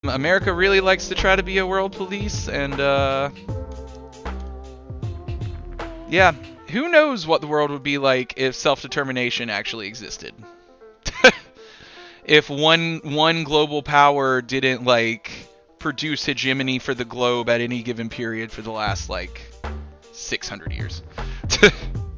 America really likes to try to be a world police, and yeah, who knows what the world would be like if self-determination actually existed. If one global power didn't like produce hegemony for the globe at any given period for the last like 600 years.